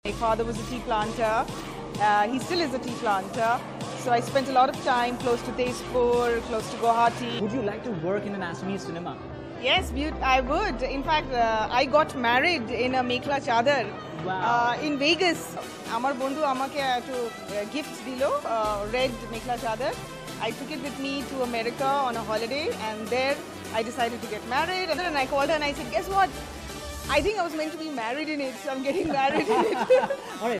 My father was a tea planter. He still is a tea planter. So I spent a lot of time close to Tezpur, close to Guwahati. Would you like to work in an Assamese cinema? Yes, I would. In fact, I got married in a Mekhla Chadar in Vegas. Amar bondhu amake to gift dilo, red Mekhla Chadar. I took it with me to America on a holiday, and there I decided to get married. And then I called her and I said, guess what? I think I was meant to be married in it, so I'm getting married in it. All right.